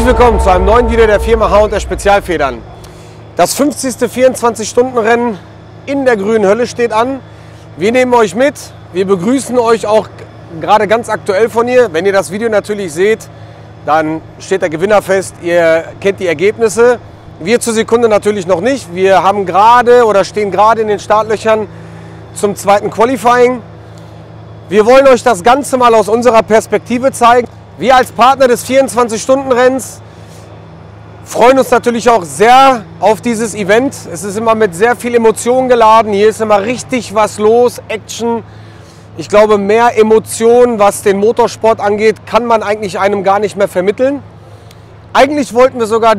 willkommen zu einem neuen Video der Firma H&S Spezialfedern. Das 50. 24-Stunden-Rennen in der grünen Hölle steht an. Wir nehmen euch mit, wir begrüßen euch auch gerade ganz aktuell von hier. Wenn ihr das Video natürlich seht, dann steht der Gewinner fest, ihr kennt die Ergebnisse. Wir zur Sekunde natürlich noch nicht. Wir haben gerade oder stehen gerade in den Startlöchern zum zweiten Qualifying. Wir wollen euch das Ganze mal aus unserer Perspektive zeigen. Wir als Partner des 24-Stunden-Rennens freuen uns natürlich auch sehr auf dieses Event. Es ist immer mit sehr viel Emotion geladen. Hier ist immer richtig was los, Action. Ich glaube, mehr Emotionen, was den Motorsport angeht, kann man eigentlich einem gar nicht mehr vermitteln. Eigentlich wollten wir sogar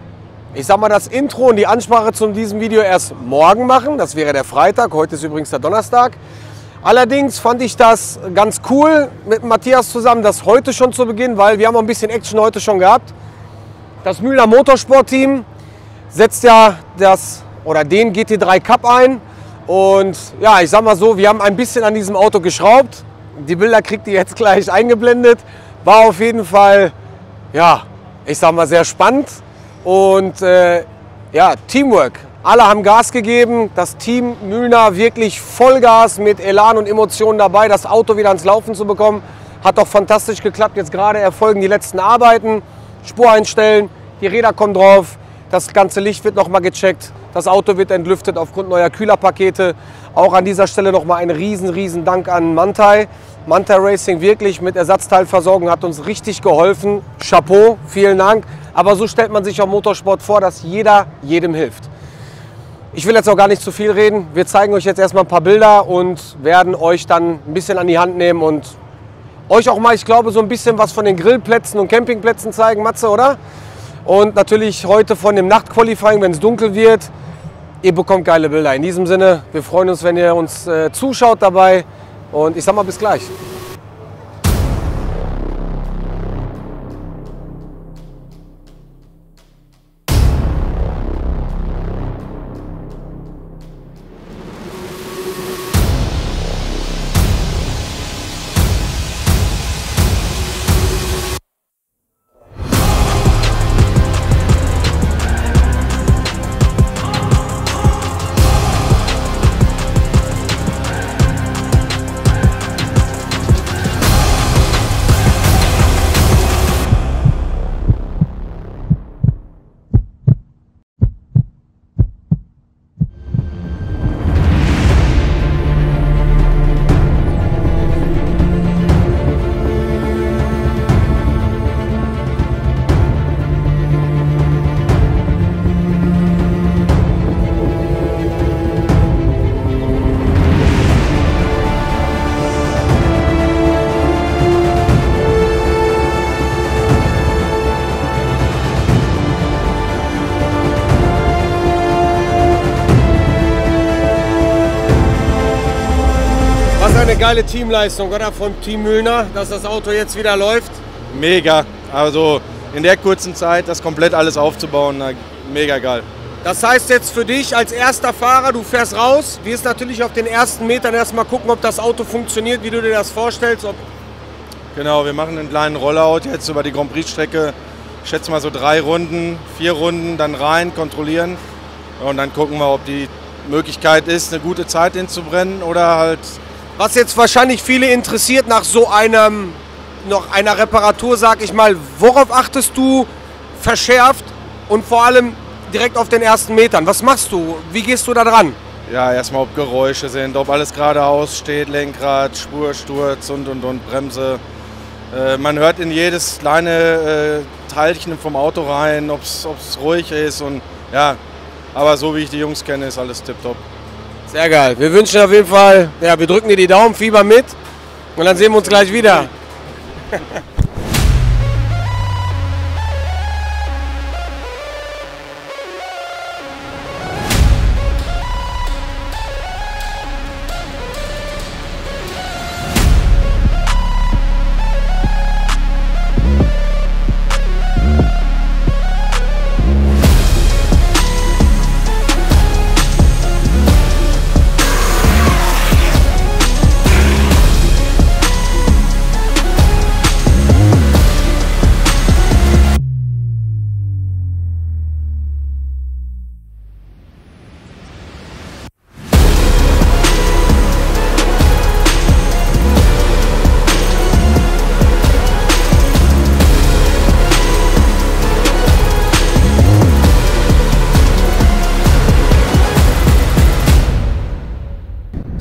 das Intro und die Ansprache zu diesem Video erst morgen machen. Das wäre der Freitag, heute ist übrigens der Donnerstag. Allerdings fand ich das ganz cool mit Matthias zusammen, das heute schon zu beginnen, weil wir haben auch ein bisschen Action heute schon gehabt. Das Mühlner Motorsport-Team setzt ja den GT3 Cup ein. Und ja, ich sag mal so, wir haben ein bisschen an diesem Auto geschraubt. Die Bilder kriegt ihr jetzt gleich eingeblendet. War auf jeden Fall, ja, ich sag mal sehr spannend. Und ja, Teamwork. Alle haben Gas gegeben, das Team Mühlner wirklich Vollgas mit Elan und Emotionen dabei, das Auto wieder ans Laufen zu bekommen. Hat doch fantastisch geklappt. Jetzt gerade erfolgen die letzten Arbeiten. Spur einstellen, die Räder kommen drauf, das ganze Licht wird noch mal gecheckt, das Auto wird entlüftet aufgrund neuer Kühlerpakete. Auch an dieser Stelle noch mal ein riesen Dank an Manthey. Manthey Racing wirklich mit Ersatzteilversorgung hat uns richtig geholfen. Chapeau, vielen Dank. Aber so stellt man sich auch Motorsport vor, dass jeder jedem hilft. Ich will jetzt auch gar nicht zu viel reden. Wir zeigen euch jetzt erstmal ein paar Bilder und werden euch dann ein bisschen an die Hand nehmen und euch auch mal, ich glaube, so ein bisschen was von den Grillplätzen und Campingplätzen zeigen, Matze, oder? Und natürlich heute von dem Nachtqualifying, wenn es dunkel wird. Ihr bekommt geile Bilder. In diesem Sinne, wir freuen uns, wenn ihr uns zuschaut dabei. Und ich sag mal, bis gleich. Eine geile Teamleistung, oder? Von Team Mühlner, dass das Auto jetzt wieder läuft. Mega. Also in der kurzen Zeit das komplett alles aufzubauen, mega geil. Das heißt jetzt für dich als erster Fahrer, du fährst raus, wirst natürlich auf den ersten Metern erstmal gucken, ob das Auto funktioniert, wie du dir das vorstellst. Genau, wir machen einen kleinen Rollout jetzt über die Grand Prix Strecke. Ich schätze mal so 3 Runden, 4 Runden, dann rein, kontrollieren. Und dann gucken wir, ob die Möglichkeit ist, eine gute Zeit hinzubrennen oder halt. Was jetzt wahrscheinlich viele interessiert nach so einer Reparatur, sag ich mal, worauf achtest du verschärft und vor allem direkt auf den ersten Metern? Was machst du? Wie gehst du da dran? Ja, erstmal ob Geräusche sind, ob alles geradeaus steht, Lenkrad, Spursturz und Bremse. Man hört in jedes kleine Teilchen vom Auto rein, ob es ruhig ist und ja, aber so wie ich die Jungs kenne, ist alles tipptopp. Sehr geil. Wir wünschen auf jeden Fall, ja, wir drücken dir die Daumen, Fieber mit und dann sehen wir uns gleich wieder.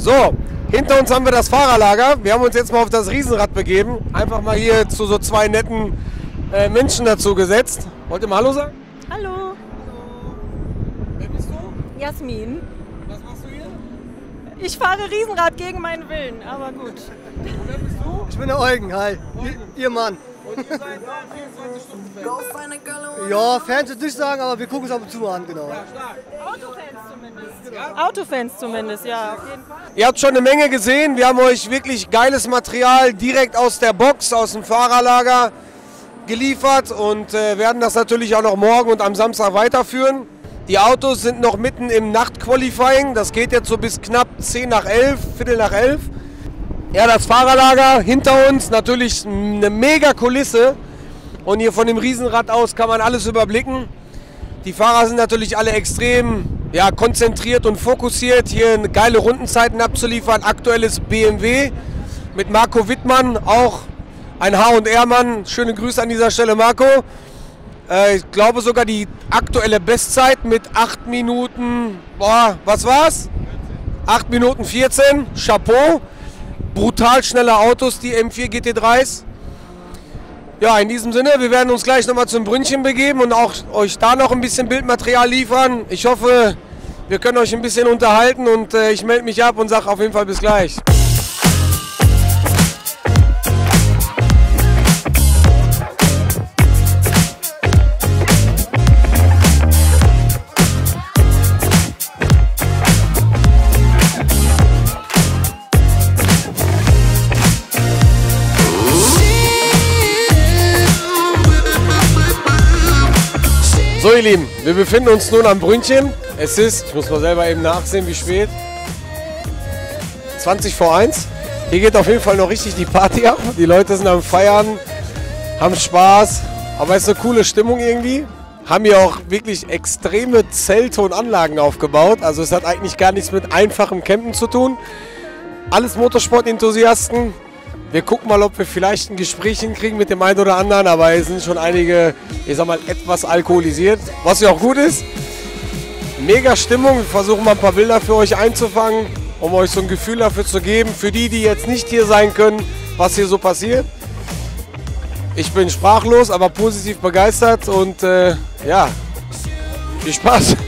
So, hinter uns haben wir das Fahrerlager. Wir haben uns jetzt mal auf das Riesenrad begeben. Einfach mal hier zu so zwei netten Menschen dazu gesetzt. Wollt ihr mal Hallo sagen? Hallo. Hallo. Wer bist du? Jasmin. Was machst du hier? Ich fahre Riesenrad gegen meinen Willen, aber gut. Und wer bist du? Ich bin der Eugen, hi. Eugen. Ihr Mann. Und ihr seid 24-Stunden-Fan. Ja, Fans würde ich nicht sagen, aber wir gucken es ab und zu mal an, genau. Ja, stark. Autofans zumindest. Ja? Autofans zumindest, ja, auf jeden Fall. Ihr habt schon eine Menge gesehen. Wir haben euch wirklich geiles Material direkt aus der Box, aus dem Fahrerlager geliefert und werden das natürlich auch noch morgen und am Samstag weiterführen. Die Autos sind noch mitten im Nachtqualifying. Das geht jetzt so bis knapp 10 nach 11, Viertel nach 11. Ja, das Fahrerlager hinter uns, natürlich eine mega Kulisse. Und hier von dem Riesenrad aus kann man alles überblicken. Die Fahrer sind natürlich alle extrem konzentriert und fokussiert, hier eine geile Rundenzeiten abzuliefern. Aktuelles BMW mit Marco Wittmann, auch ein H&R-Mann. Schöne Grüße an dieser Stelle, Marco. Ich glaube sogar die aktuelle Bestzeit mit 8 Minuten, was war's? 8 Minuten 14, Chapeau. Brutal schnelle Autos, die M4 GT3s. Ja, in diesem Sinne, wir werden uns gleich nochmal zum Brünnchen begeben und auch euch da noch ein bisschen Bildmaterial liefern. Ich hoffe, wir können euch ein bisschen unterhalten und ich melde mich ab und sage auf jeden Fall bis gleich. So ihr Lieben, wir befinden uns nun am Brünnchen. Es ist, ich muss mal selber eben nachsehen, wie spät, 20 vor 1. Hier geht auf jeden Fall noch richtig die Party ab. Die Leute sind am Feiern, haben Spaß, aber es ist eine coole Stimmung irgendwie. Haben hier auch wirklich extreme Zelte und Anlagen aufgebaut. Also es hat eigentlich gar nichts mit einfachem Campen zu tun. Alles Motorsport-Enthusiasten. Wir gucken mal, ob wir vielleicht ein Gespräch hinkriegen mit dem einen oder anderen, aber es sind schon einige, ich sag mal, etwas alkoholisiert, was ja auch gut ist. Mega Stimmung, wir versuchen mal ein paar Bilder für euch einzufangen, um euch so ein Gefühl dafür zu geben, für die, die jetzt nicht hier sein können, was hier so passiert. Ich bin sprachlos, aber positiv begeistert und ja, viel Spaß.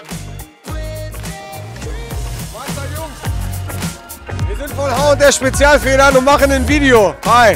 Wir sind von H&R Spezialfedern und machen ein Video. Hi.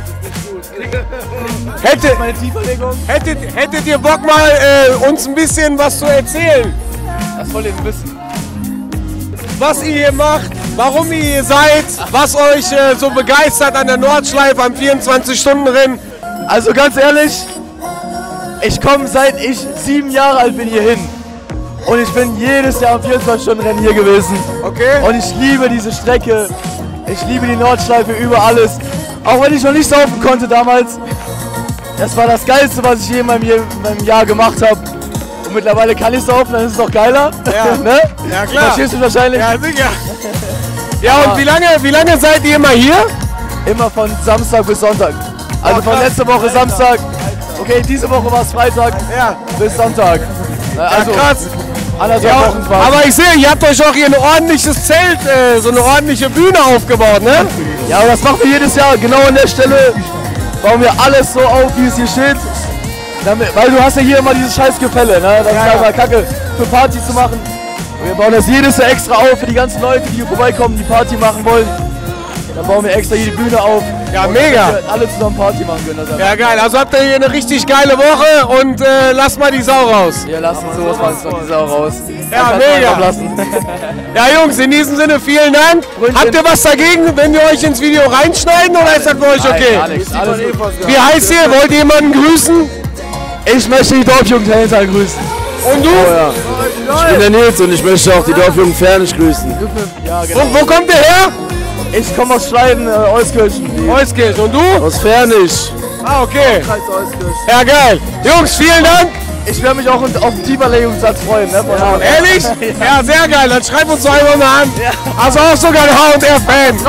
Hättet ihr Bock mal uns ein bisschen was zu erzählen? Was wollt ihr wissen? Was ihr hier macht, warum ihr hier seid, was euch so begeistert an der Nordschleife am 24-Stunden-Rennen. Also ganz ehrlich, ich komme seit ich 7 Jahre alt bin hier hin. Und ich bin jedes Jahr am 24-Stunden-Rennen hier gewesen. Okay. Und ich liebe diese Strecke. Ich liebe die Nordschleife über alles. Auch wenn ich noch nicht saufen konnte damals. Das war das Geilste, was ich je in meinem Jahr gemacht habe. Und mittlerweile kann ich saufen, dann ist es noch geiler. Ja, ne? Ja klar. Verstehst du wahrscheinlich? Ja, sicher. Ja, und wie lange seid ihr immer hier? Immer von Samstag bis Sonntag. Also von letzter Woche Samstag. Okay, diese Woche war es Freitag. Ja. Bis Sonntag. Also, ja, krass. Anderthalb Wochen quasi. Aber ich sehe, ihr habt euch auch hier ein ordentliches Zelt, so eine ordentliche Bühne aufgebaut, ne? Ja, aber das machen wir jedes Jahr. Genau an der Stelle bauen wir alles so auf, wie es hier steht. Weil du hast ja hier immer dieses scheiß Gefälle, ne? Das ist einfach Kacke für Party zu machen. Wir bauen das jedes Jahr extra auf für die ganzen Leute, die hier vorbeikommen, die Party machen wollen. Dann bauen wir extra hier die Bühne auf. Ja, mega. Dass wir alle zusammen Party machen können. Ja, geil. Also habt ihr hier eine richtig geile Woche und lasst mal die Sau raus. Wir lassen sowas von die Sau raus. Ja, mega. Ja, Jungs, in diesem Sinne vielen Dank. Habt ihr was dagegen, wenn wir euch ins Video reinschneiden oder ist das für euch okay? Nein, alles gut. Wie heißt ihr? Wollt ihr jemanden grüßen? Ich möchte die Dorfjugend Helltal grüßen. Und du? Oh, ja. Ich bin der Nils und ich möchte auch die Dorfjugend Fernig grüßen. Ja, genau. Wo kommt ihr her? Ich komme aus Schleiden, Euskirchen. Euskirchen. Und du? Aus Fernig. Ah, okay. Ja, geil. Jungs, vielen Dank. Ich werde mich auch auf den Tieferlegungssatz freuen. Ne, von Ehrlich? Ja, sehr geil. Dann schreib uns doch einfach mal an. Also auch sogar ein H&R-Fan.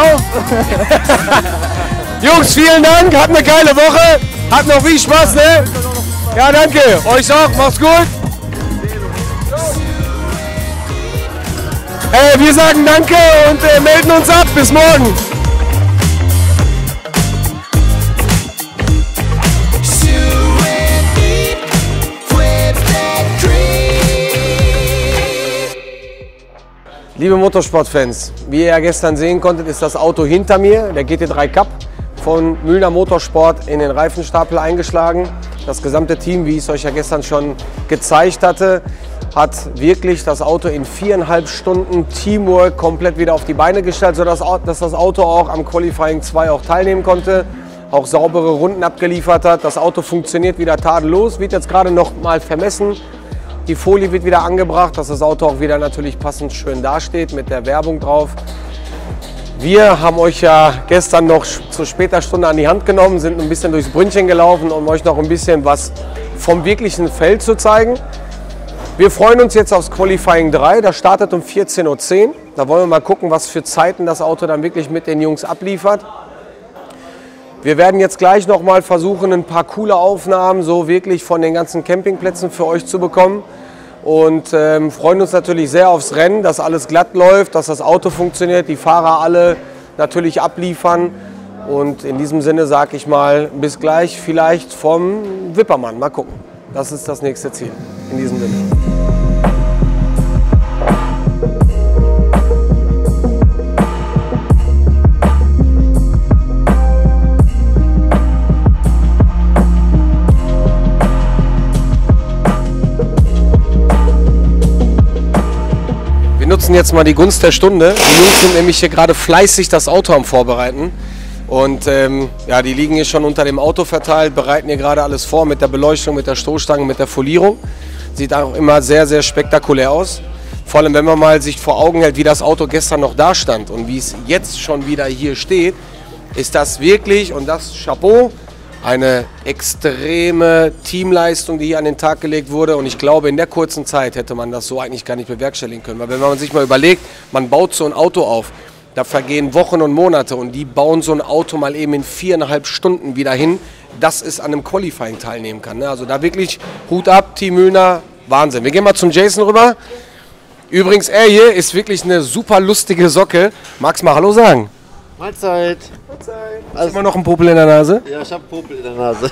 Jungs, vielen Dank. Habt eine geile Woche. Habt noch viel Spaß, ne? Ja, danke. Euch auch. Macht's gut. Wir sagen danke und melden uns ab. Bis morgen. Liebe Motorsportfans, wie ihr ja gestern sehen konntet, ist das Auto hinter mir, der GT3 Cup von Mühlner Motorsport, in den Reifenstapel eingeschlagen. Das gesamte Team, wie ich es euch ja gestern schon gezeigt hatte, hat wirklich das Auto in 4,5 Stunden Teamwork komplett wieder auf die Beine gestellt, sodass das Auto auch am Qualifying 2 auch teilnehmen konnte, auch saubere Runden abgeliefert hat. Das Auto funktioniert wieder tadellos, wird jetzt gerade noch mal vermessen. Die Folie wird wieder angebracht, dass das Auto auch wieder natürlich passend schön dasteht mit der Werbung drauf. Wir haben euch ja gestern noch zu später Stunde an die Hand genommen, sind ein bisschen durchs Brünnchen gelaufen, um euch noch ein bisschen was vom wirklichen Feld zu zeigen. Wir freuen uns jetzt aufs Qualifying 3, das startet um 14:10 Uhr. Da wollen wir mal gucken, was für Zeiten das Auto dann wirklich mit den Jungs abliefert. Wir werden jetzt gleich noch mal versuchen, ein paar coole Aufnahmen so wirklich von den ganzen Campingplätzen für euch zu bekommen. Und freuen uns natürlich sehr aufs Rennen, dass alles glatt läuft, dass das Auto funktioniert, die Fahrer alle natürlich abliefern. Und in diesem Sinne sage ich mal, bis gleich vielleicht vom Wippermann. Mal gucken. Das ist das nächste Ziel. In diesem Sinne. Wir nutzen jetzt mal die Gunst der Stunde. Die Jungs sind nämlich hier gerade fleißig das Auto am Vorbereiten. Und ja, die liegen hier schon unter dem Auto verteilt, bereiten hier gerade alles vor mit der Beleuchtung, mit der Stoßstange, mit der Folierung. Sieht auch immer sehr, sehr spektakulär aus. Vor allem, wenn man mal sich vor Augen hält, wie das Auto gestern noch da stand und wie es jetzt schon wieder hier steht, ist das wirklich, und das Chapeau, eine extreme Teamleistung, die hier an den Tag gelegt wurde. Und ich glaube, in der kurzen Zeit hätte man das so eigentlich gar nicht bewerkstelligen können. Weil wenn man sich mal überlegt, man baut so ein Auto auf, da vergehen Wochen und Monate und die bauen so ein Auto mal eben in 4,5 Stunden wieder hin, dass es an einem Qualifying teilnehmen kann. Also da wirklich Hut ab, Team Mühlner, Wahnsinn. Wir gehen mal zum Jason rüber. Übrigens, er hier ist wirklich eine super lustige Socke. Magst du mal Hallo sagen? Mahlzeit. Hast du immer noch einen Popel in der Nase? Ja, ich habe Popel in der Nase.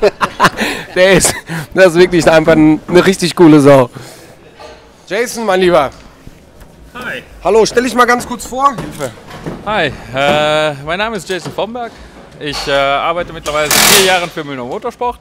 Das ist wirklich einfach eine richtig coole Sau. Jason, mein Lieber. Hi. Hallo, stell dich mal ganz kurz vor. Hilfe. Hi, mein Name ist Jason Vomberg. Ich arbeite mittlerweile seit 4 Jahren für Mühlner Motorsport.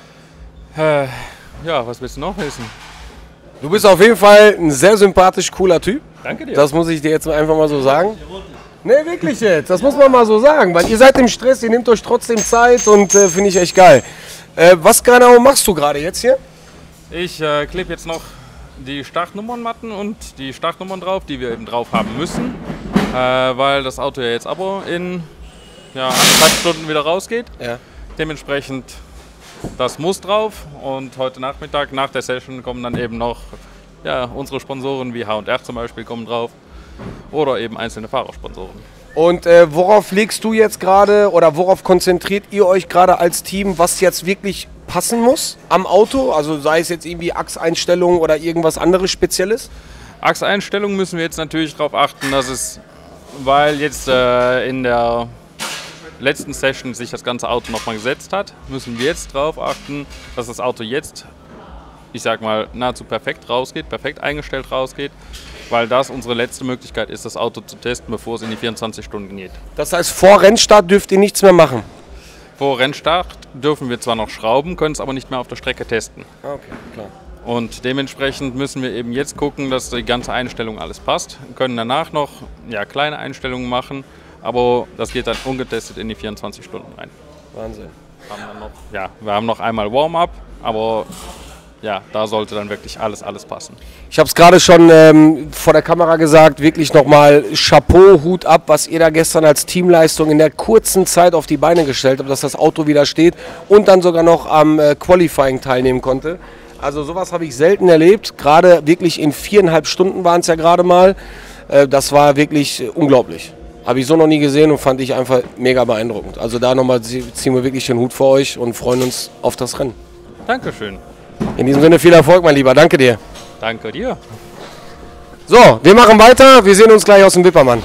Ja, was willst du noch wissen? Du bist auf jeden Fall ein sehr sympathisch cooler Typ. Danke dir. Das muss ich dir jetzt einfach mal so sagen. Ne, wirklich jetzt. Das muss man mal so sagen, weil ihr seid im Stress, ihr nehmt euch trotzdem Zeit und finde ich echt geil. Was genau machst du gerade jetzt hier? Ich klebe jetzt noch die Startnummernmatten und die Startnummern drauf, die wir eben drauf haben müssen, weil das Auto ja jetzt aber in 1,5 Stunden wieder rausgeht. Ja. Dementsprechend, das muss drauf und heute Nachmittag nach der Session kommen dann eben noch unsere Sponsoren wie H&R zum Beispiel kommen drauf oder eben einzelne Fahrersponsoren. Und worauf legst du jetzt gerade oder worauf konzentriert ihr euch gerade als Team, was jetzt wirklich passen muss am Auto? Also sei es jetzt irgendwie Achseinstellungen oder irgendwas anderes Spezielles? Achseinstellungen müssen wir jetzt natürlich darauf achten, dass es, weil jetzt in der letzten Session sich das ganze Auto nochmal gesetzt hat, müssen wir jetzt darauf achten, dass das Auto jetzt, ich sag mal, nahezu perfekt rausgeht, perfekt eingestellt rausgeht, weil das unsere letzte Möglichkeit ist, das Auto zu testen, bevor es in die 24 Stunden geht. Das heißt, vor Rennstart dürft ihr nichts mehr machen? Vor Rennstart dürfen wir zwar noch schrauben, können es aber nicht mehr auf der Strecke testen. Okay, klar. Und dementsprechend müssen wir eben jetzt gucken, dass die ganze Einstellung alles passt. Wir können danach noch kleine Einstellungen machen, aber das geht dann ungetestet in die 24 Stunden rein. Wahnsinn. Wir haben noch einmal Warm-up, aber ja, da sollte dann wirklich alles passen. Ich habe es gerade schon vor der Kamera gesagt, wirklich nochmal Chapeau, Hut ab, was ihr da gestern als Teamleistung in der kurzen Zeit auf die Beine gestellt habt, dass das Auto wieder steht und dann sogar noch am Qualifying teilnehmen konnte. Also sowas habe ich selten erlebt, gerade wirklich in 4,5 Stunden waren es ja gerade mal. Das war wirklich unglaublich. Habe ich so noch nie gesehen und fand ich einfach mega beeindruckend. Also da nochmal ziehen wir wirklich den Hut vor euch und freuen uns auf das Rennen. Dankeschön. In diesem Sinne viel Erfolg, mein Lieber. Danke dir. Danke dir. So, wir machen weiter. Wir sehen uns gleich aus dem Wippermann.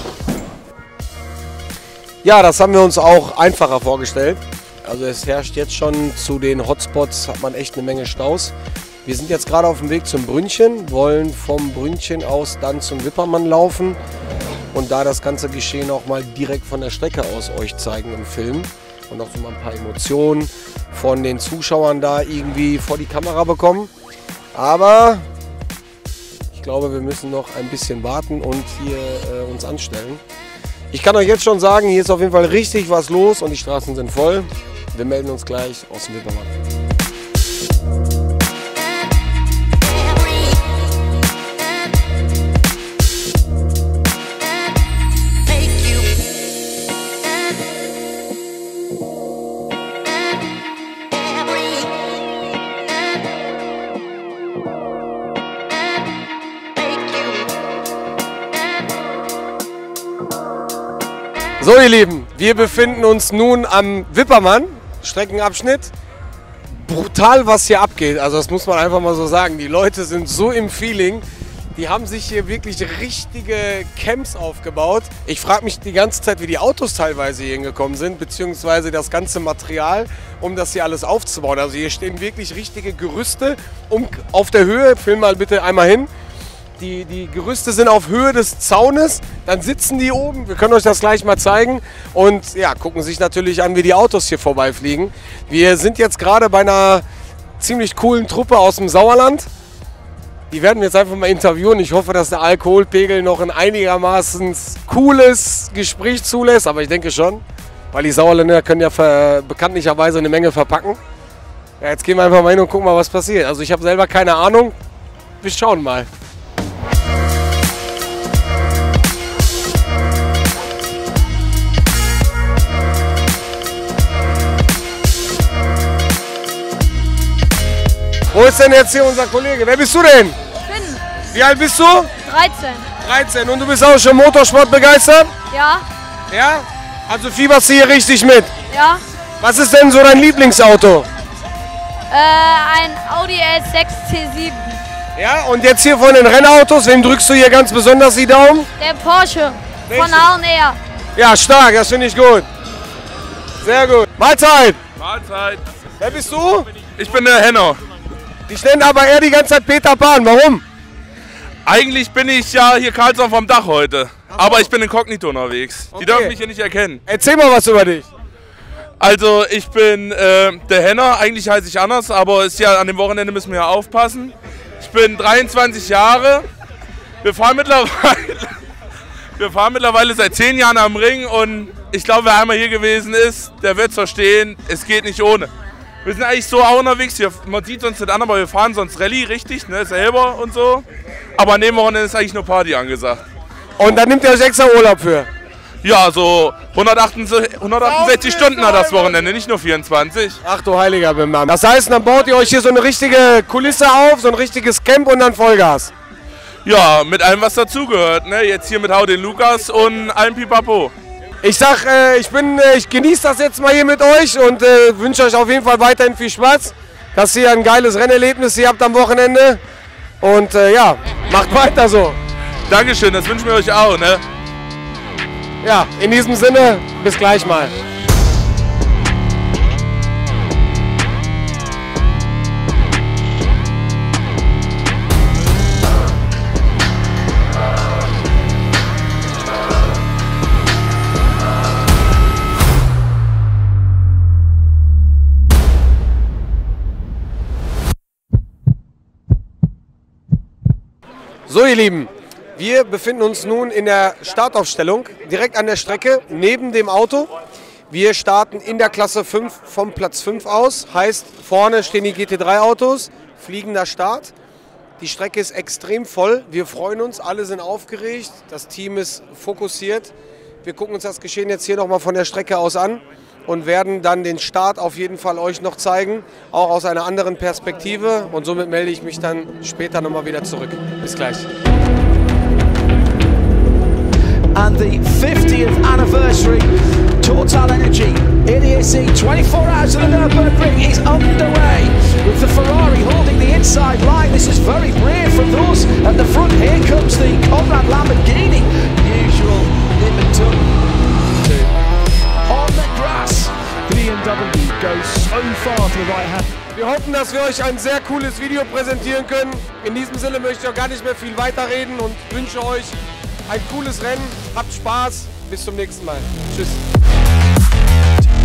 Ja, das haben wir uns auch einfacher vorgestellt. Also es herrscht jetzt schon zu den Hotspots, hat man echt eine Menge Staus. Wir sind jetzt gerade auf dem Weg zum Brünnchen, wollen vom Brünnchen aus dann zum Wippermann laufen und da das ganze Geschehen auch mal direkt von der Strecke aus euch zeigen im Film und auch so mal ein paar Emotionen von den Zuschauern da irgendwie vor die Kamera bekommen. Aber ich glaube, wir müssen noch ein bisschen warten und hier uns anstellen. Ich kann euch jetzt schon sagen, hier ist auf jeden Fall richtig was los und die Straßen sind voll. Wir melden uns gleich aus dem Wippermann. So ihr Lieben, wir befinden uns nun am Wippermann, Streckenabschnitt. Brutal, was hier abgeht, also das muss man einfach mal so sagen. Die Leute sind so im Feeling, die haben sich hier wirklich richtige Camps aufgebaut. Ich frage mich die ganze Zeit, wie die Autos teilweise hier hingekommen sind, beziehungsweise das ganze Material, um das hier alles aufzubauen. Also hier stehen wirklich richtige Gerüste auf der Höhe, film mal bitte einmal hin. Die Gerüste sind auf Höhe des Zaunes, dann sitzen die oben, wir können euch das gleich mal zeigen und ja, gucken sich natürlich an, wie die Autos hier vorbeifliegen. Wir sind jetzt gerade bei einer ziemlich coolen Truppe aus dem Sauerland. Die werden wir jetzt einfach mal interviewen. Ich hoffe, dass der Alkoholpegel noch ein einigermaßen cooles Gespräch zulässt, aber ich denke schon, weil die Sauerländer können ja bekanntlicherweise eine Menge verpacken. Ja, jetzt gehen wir einfach mal hin und gucken mal, was passiert. Also ich habe selber keine Ahnung, wir schauen mal. Wo ist denn jetzt hier unser Kollege? Wer bist du denn? Finn. Wie alt bist du? 13. 13. Und du bist auch schon Motorsport begeistert? Ja. Ja? Also fieberst du hier richtig mit? Ja. Was ist denn so dein Lieblingsauto? Ein Audi S6 T7. Ja, und jetzt hier von den Rennautos, wem drückst du hier ganz besonders die Daumen? Der Porsche. Welchen? Von A&R. Ja, stark, das finde ich gut. Sehr gut. Mahlzeit. Mahlzeit. Wer bist du? Ich bin der Henner. Die nennen aber eher die ganze Zeit Peter Pan. Warum? Eigentlich bin ich ja hier Karlsson vom Dach heute. Aber ich bin inkognito unterwegs. Okay. Die dürfen mich hier nicht erkennen. Erzähl mal was über dich. Also ich bin der Henner. Eigentlich heiße ich anders, aber ist ja an dem Wochenende müssen wir ja aufpassen. Ich bin 23 Jahre. Wir fahren mittlerweile seit 10 Jahren am Ring und ich glaube, wer einmal hier gewesen ist, der wird es verstehen, es geht nicht ohne. Wir sind eigentlich so auch unterwegs, man sieht uns nicht an, aber wir fahren sonst Rallye, richtig, ne, selber und so. Aber an dem Wochenende ist eigentlich nur Party angesagt. Und dann nimmt ihr euch extra Urlaub für? Ja, so 168 Stunden hat das Wochenende, nicht nur 24. Ach du heiliger Bimbam. Das heißt, dann baut ihr euch hier so eine richtige Kulisse auf, so ein richtiges Camp und dann Vollgas? Ja, mit allem, was dazugehört, ne, jetzt hier mit Hau den Lukas und allem Pipapo. Ich sag, ich genieße das jetzt mal hier mit euch und wünsche euch auf jeden Fall weiterhin viel Spaß, dass ihr ein geiles Rennerlebnis hier habt am Wochenende und ja, macht weiter so. Dankeschön, das wünschen wir euch auch, ne? Ja, in diesem Sinne, bis gleich mal. So ihr Lieben, wir befinden uns nun in der Startaufstellung, direkt an der Strecke, neben dem Auto. Wir starten in der Klasse 5 vom Platz 5 aus, heißt vorne stehen die GT3 Autos, fliegender Start. Die Strecke ist extrem voll, wir freuen uns, alle sind aufgeregt, das Team ist fokussiert. Wir gucken uns das Geschehen jetzt hier nochmal von der Strecke aus an und werden dann den Start auf jeden Fall euch noch zeigen, auch aus einer anderen Perspektive. Und somit melde ich mich dann später nochmal wieder zurück. Bis gleich. And the 50th anniversary Total Energy, idiocy, 24 hours of the Nürburgring Ring is underway with the Ferrari holding the inside line. This is very brave from those at the front. Here comes the Conrad Lamborghini, usual Nippon on the grass. BMW goes so far to the right hand. Wir hoffen, dass wir euch ein sehr cooles Video präsentieren können. In diesem Sinne möchte ich auch gar nicht mehr viel weiterreden und wünsche euch ein cooles Rennen. Habt Spaß. Bis zum nächsten Mal. Tschüss.